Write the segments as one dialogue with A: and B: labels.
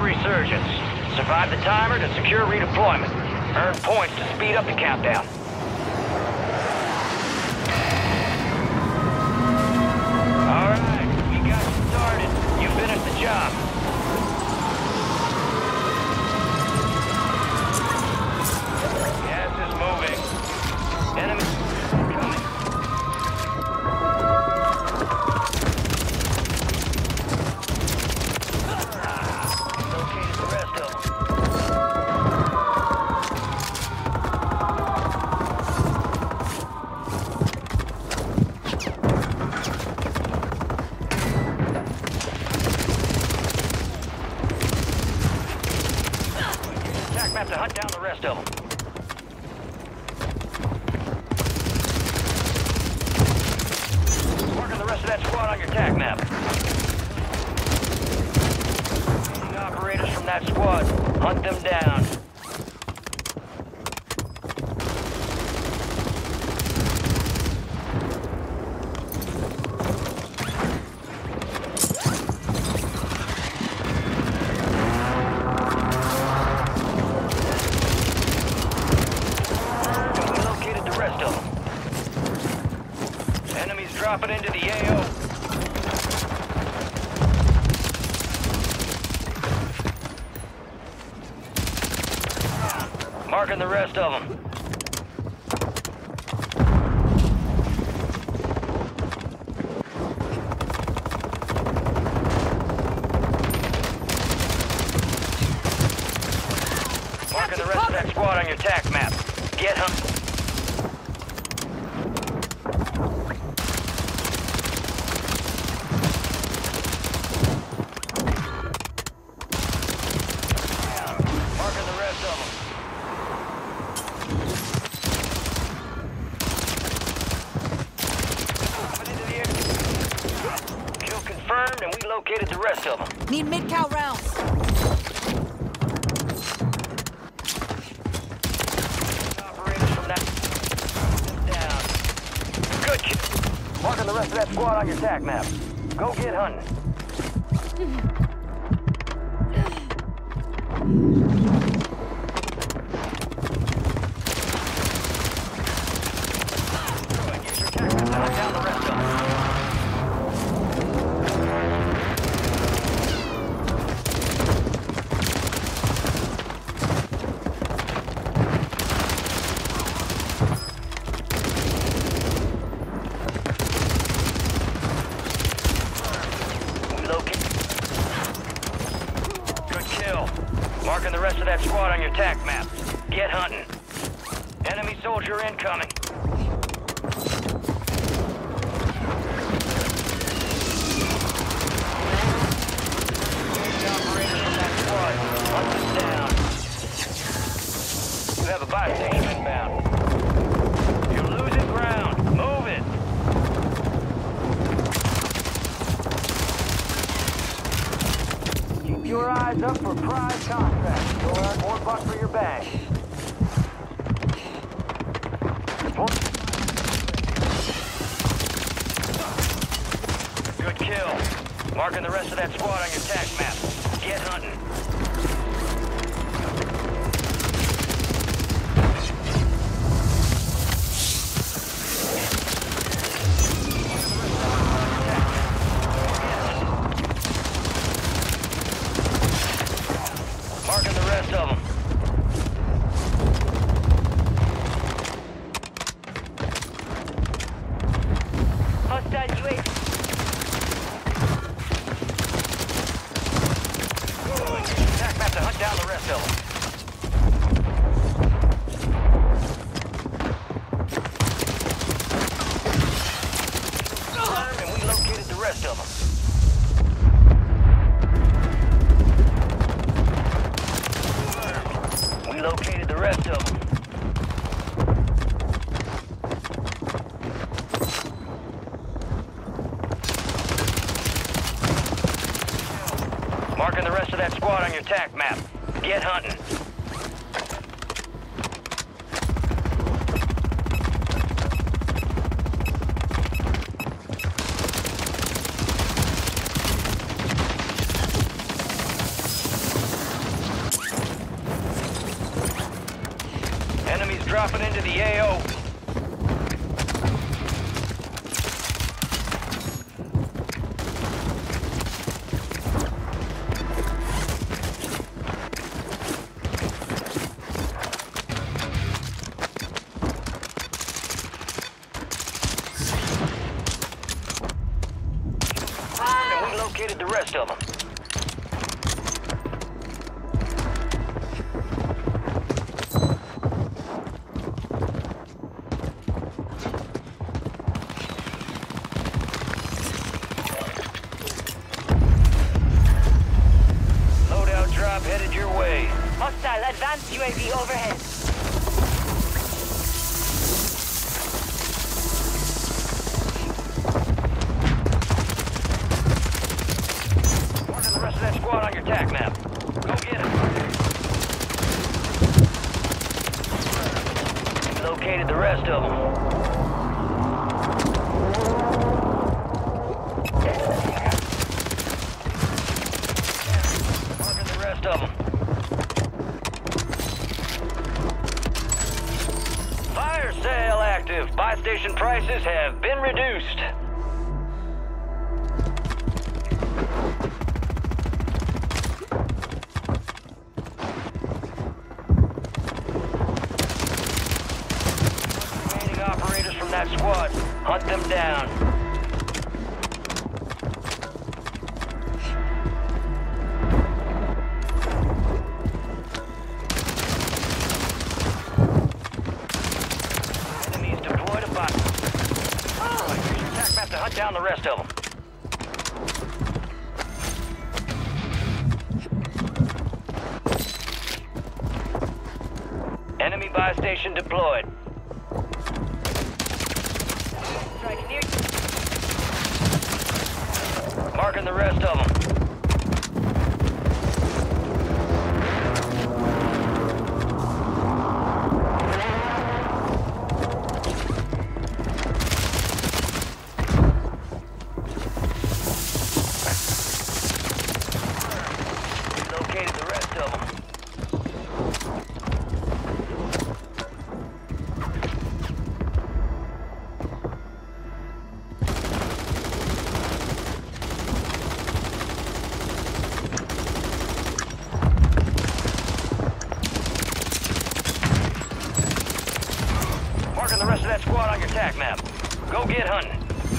A: resurgence. Survive the timer to secure redeployment. Earn points to speed up the countdown. Alright, we got you started. You finished the job. Gas is moving. Enemy coming. Located the rest of them. Attack map to hunt down the rest of them. Marking the rest of that squad on your attack map. Any operators from that squad, hunt them down. Dropping into the AO. Marking the rest of them. Marking the rest of that squad on your attack map. Get hunting. And we located the rest of them.
B: Need mid-cal rounds.
A: Operators from that down. Good. Marking the rest of that squad on your attack map. Go get hunting. Use your attack map to hunt down the rest of them. Marking the rest of that squad on your attack map. Get hunting. Enemy soldier incoming. Operators from that squad. Hunt them down. You have a buy station inbound. You're losing ground. Move it. Keep your eyes up for prize contracts. You'll earn more bucks for your bag. Good kill. Marking the rest of that squad on your attack map. Get hunting. Marking the rest of them. Hostile UAV. Attack map to hunt down the rest of them. And we located the rest of them. We located the rest of them. Marking the rest of that squad on your attack map. Get hunting. dropping into the AO. And we located the rest of them. Loadout drop headed your way.
B: Hostile advanced UAV overhead.
A: Marking the rest of that squad on your tac map. Go get it. We located the rest of them. Marking the rest of them. Fire sale active. Buy station prices have been reduced. Remaining operators from that squad. Hunt them down. Enemies deployed a bot. Use your tac map to hunt down the rest of them. Enemy buy station deployed.
B: Strike near.
A: Marking the rest of them. We located the rest of them. Marking the rest of that squad on your tac map. Go get hunting.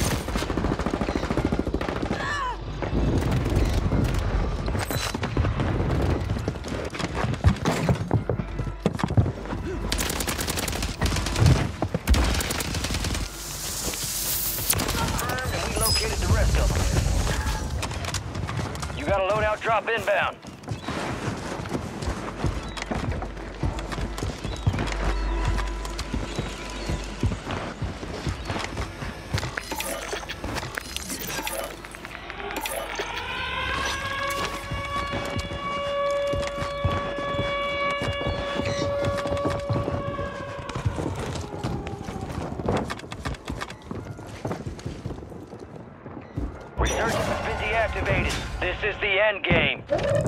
A: Confirmed, and we located the rest of them. You got a loadout drop inbound. Resurgence has been deactivated. This is the end game.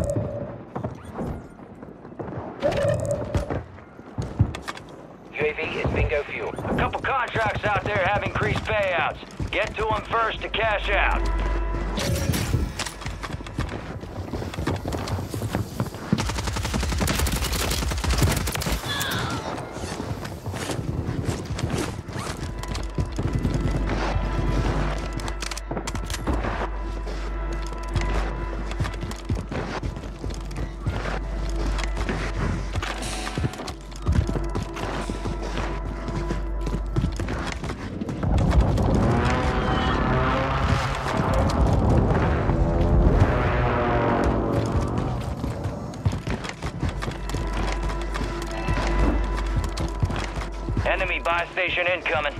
C: UAV is bingo fuel.
A: A couple contracts out there have increased payouts. Get to them first to cash out. Enemy buy station incoming.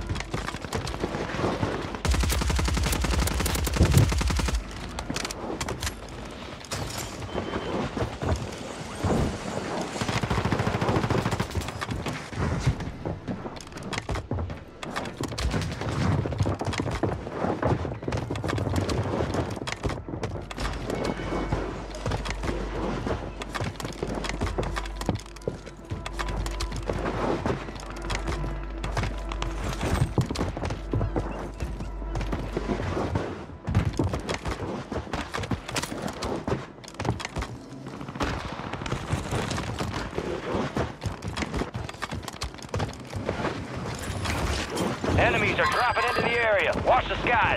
A: Enemies are dropping into the area. Watch the skies.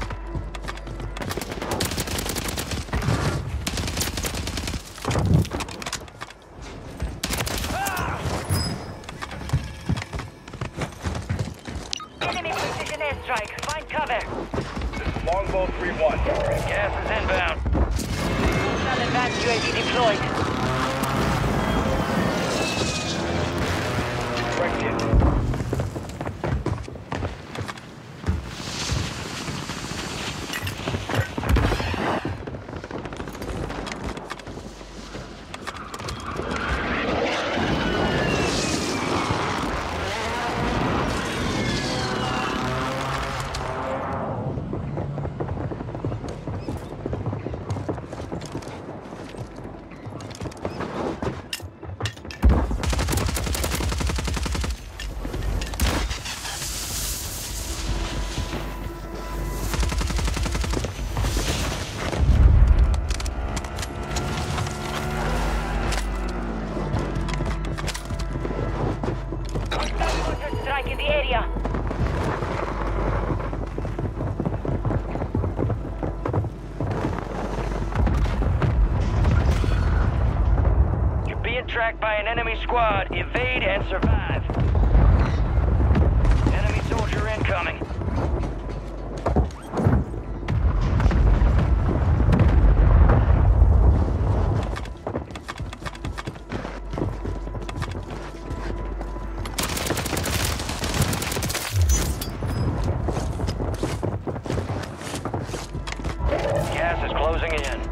B: Enemy precision airstrike. Find cover.
C: This is Longbow 3-1.
A: Gas is inbound.
B: Hostile advanced UAV deployed.
C: Direct hit.
B: Strike in the area.
A: You're being tracked by an enemy squad. Evade and survive. Enemy soldier incoming. Gas is closing in.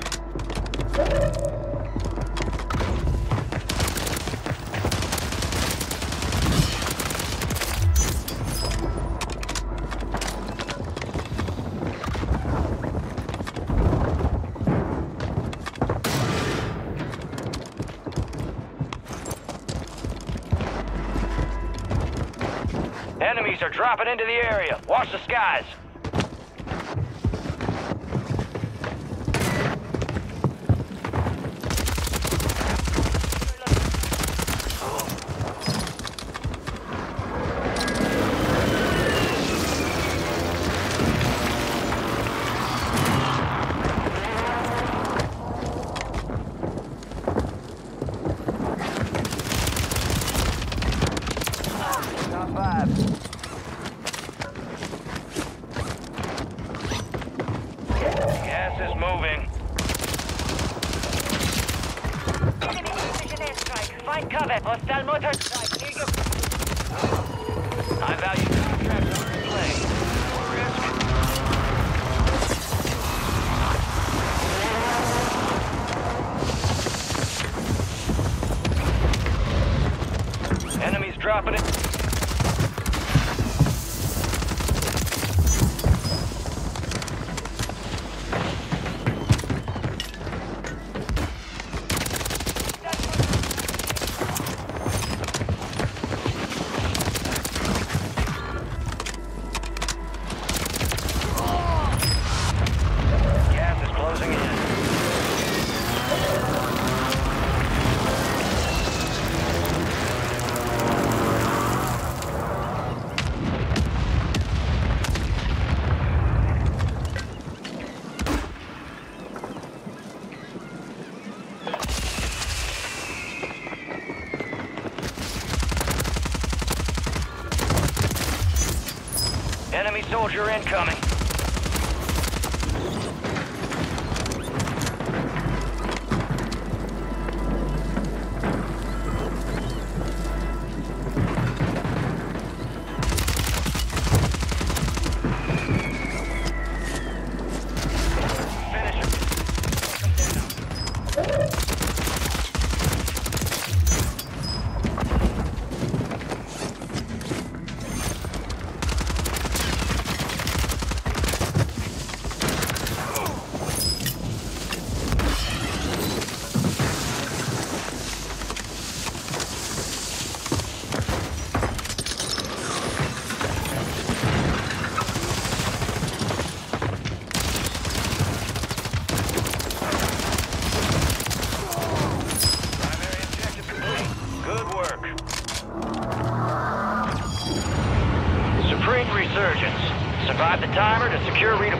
A: Enemies are dropping into the area. Watch the skies. Top 5. Gas is moving.
B: Enemy precision airstrike. Find cover. Hostile motor strike near you.
A: High value contracts are in play. Risk. Enemies dropping it. Gas is closing in. Enemy soldier incoming. Finish him. Come down.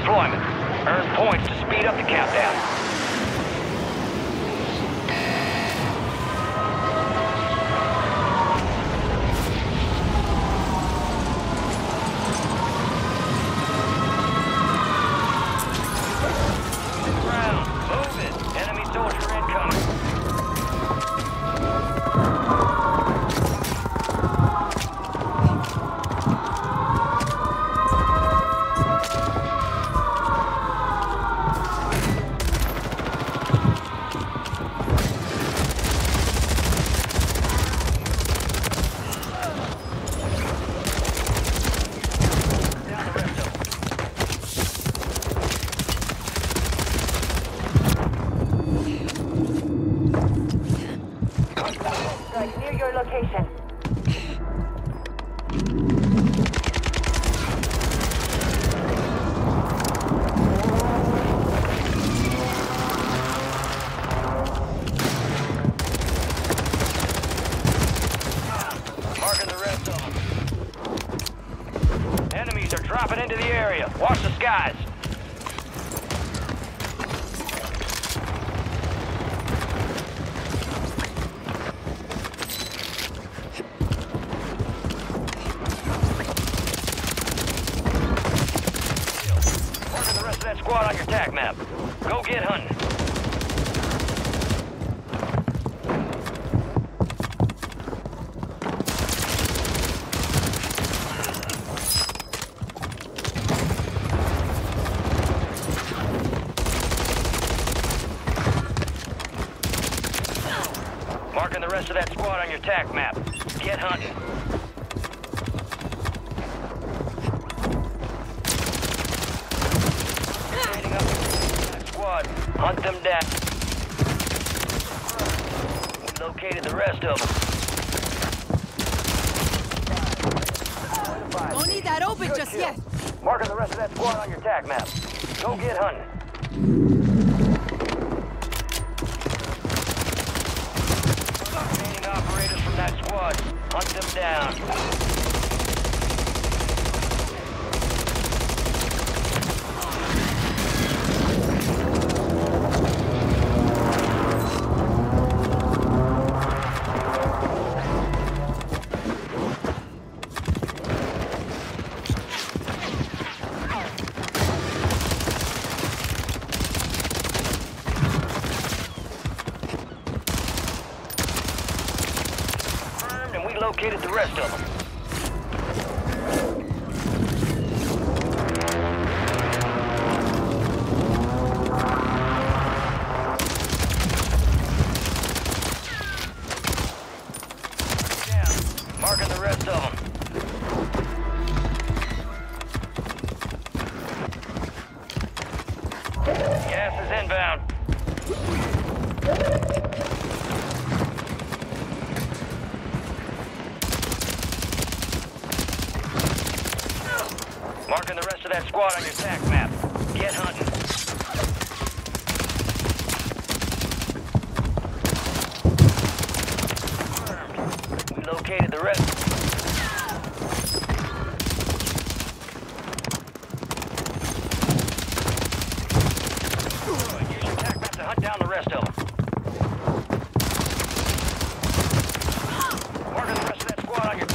A: deployment. Earn points to speed up the countdown. Move it. Enemy soldier incoming.
B: Strike near your location.
A: Marking the rest of them. Enemies are dropping into the area. Watch the skies. Marking the rest of that squad on your attack map. Go get hunting. Marking the rest of that squad on your attack map. Get hunting. Standing up that squad. Hunt them down. We located the rest of them.
D: Don't need that open just yet.
A: Marking the rest of that squad on your attack map. Go get hunting. Remaining operators from that squad. Hunt them down. And we located the rest of them. Down. Marking the rest of them. Gas is inbound. Marking the rest of that squad on your attack map. Get hunting. Confirmed. We located the rest. Good. Use your attack map to hunt down the rest of them. Marking the rest of that squad on your...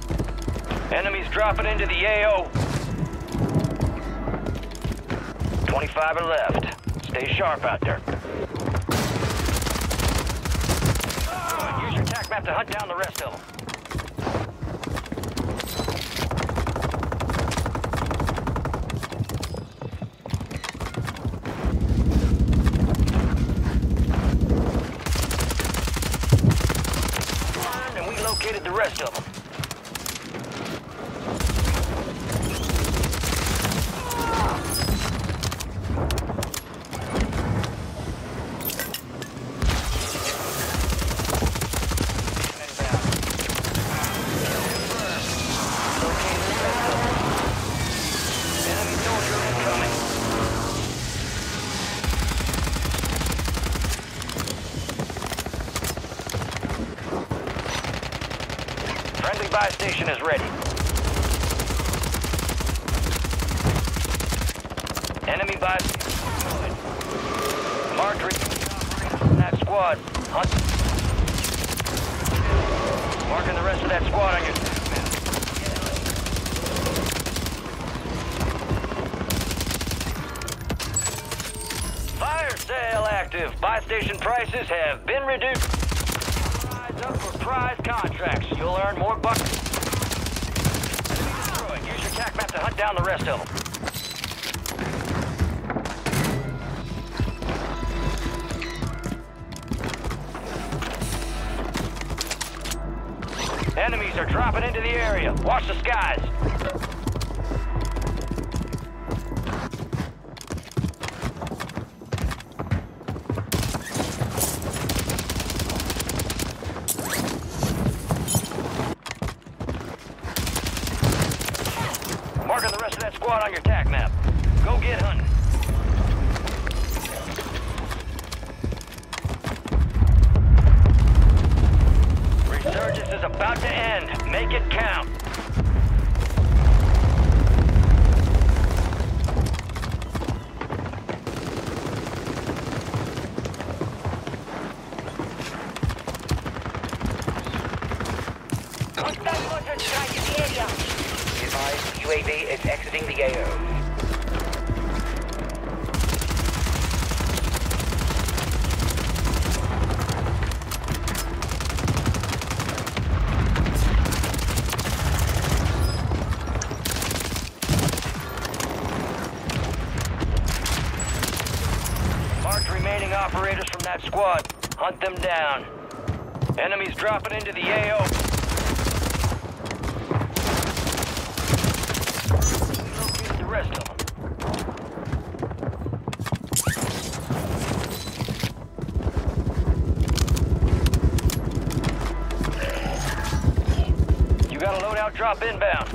A: Enemies dropping into the AO. 25 are left. Stay sharp out there. Use your tac map to hunt down the rest of them. And we located the rest of them. Friendly buy station is ready. Enemy buy station. Marked operators from that squad. Hunt. Marking the rest of that squad on your map. Fire sale active. Buy station prices have been reduced. Up for prize contracts. You'll earn more bucks. Enemy destroyed. Use your tac map to hunt down the rest of them. Enemies are dropping into the area. Watch the skies. Marking the rest of that squad on your tac map. Go get hunting. Resurgence is about to end. Make it count.
B: Hostile mortar strike in the area.
D: UAV is exiting the AO.
A: Marked remaining operators from that squad. Hunt them down. Enemies dropping into the AO. Located the rest of them. You got a loadout drop inbound.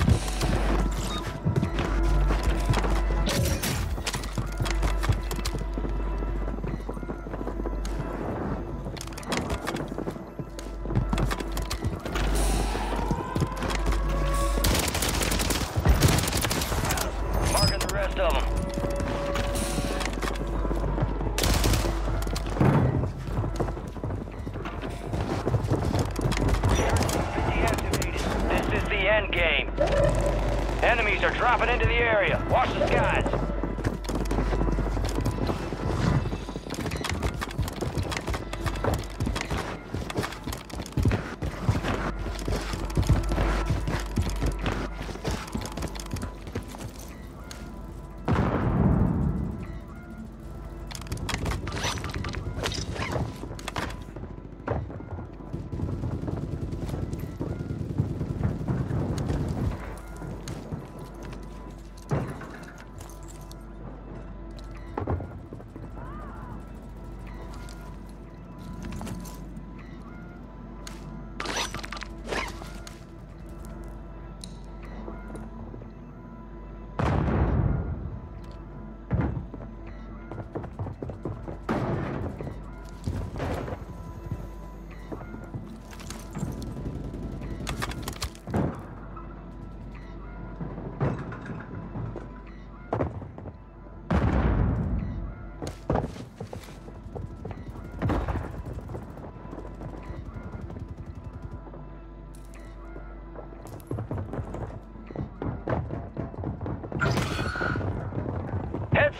A: Marking the rest of them. Deactivated. This is the end game. Enemies are dropping into the area. Watch the skies.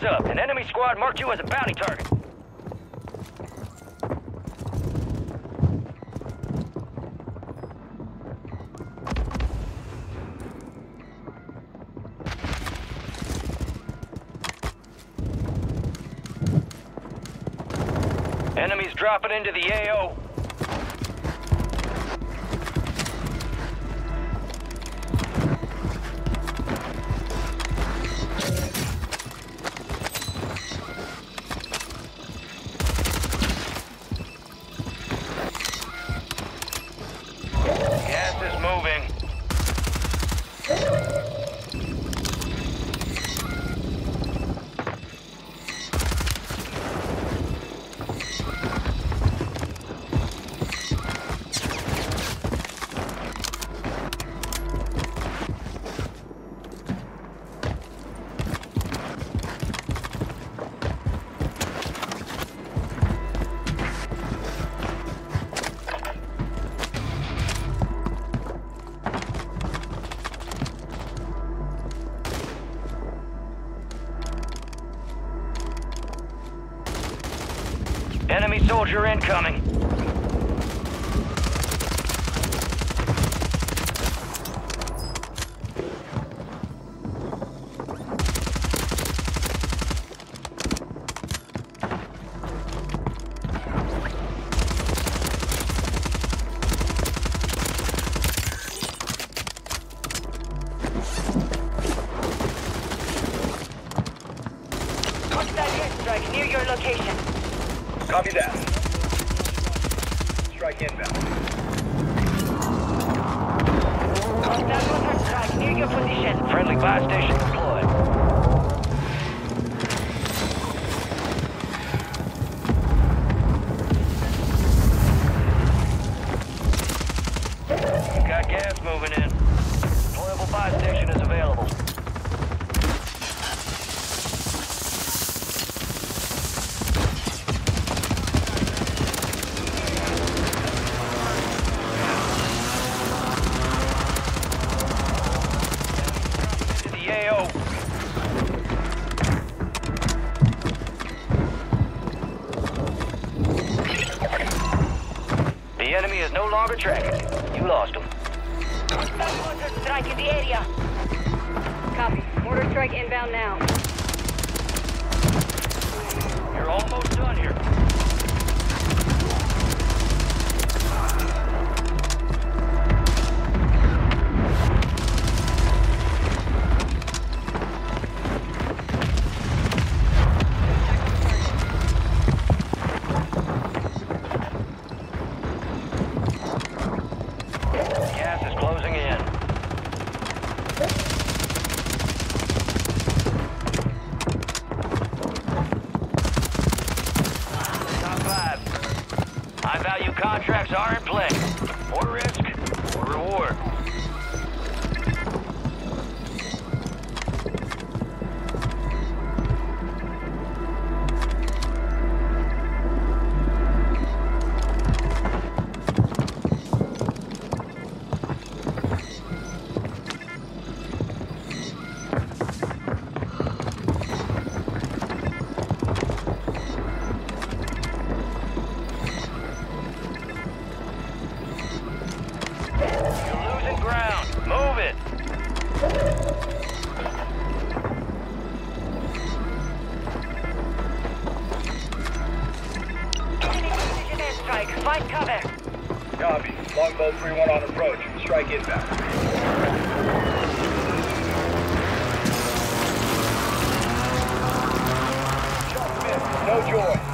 A: Heads up, an enemy squad marked you as a bounty target. Enemies dropping into the AO. Gas is moving. Enemy soldier incoming.
B: Hostile airstrike near your location.
C: Copy that. Strike inbound.
B: Hostile mortar strike near your position.
A: Friendly buy station deployed. Got gas moving in. Deployable buy station is available. The enemy is no longer tracking you. You lost him.
B: Hostile mortar strike in the area. Copy. Mortar strike inbound now.
A: You're almost done here. Gas is closing in. Top 5. High-value contracts are in play. More risk, more reward. You're losing ground. Move it.
B: Enemy precision airstrike. Find cover.
C: Copy. Longbow 3-1 on approach. Strike inbound. Shot missed. No joy.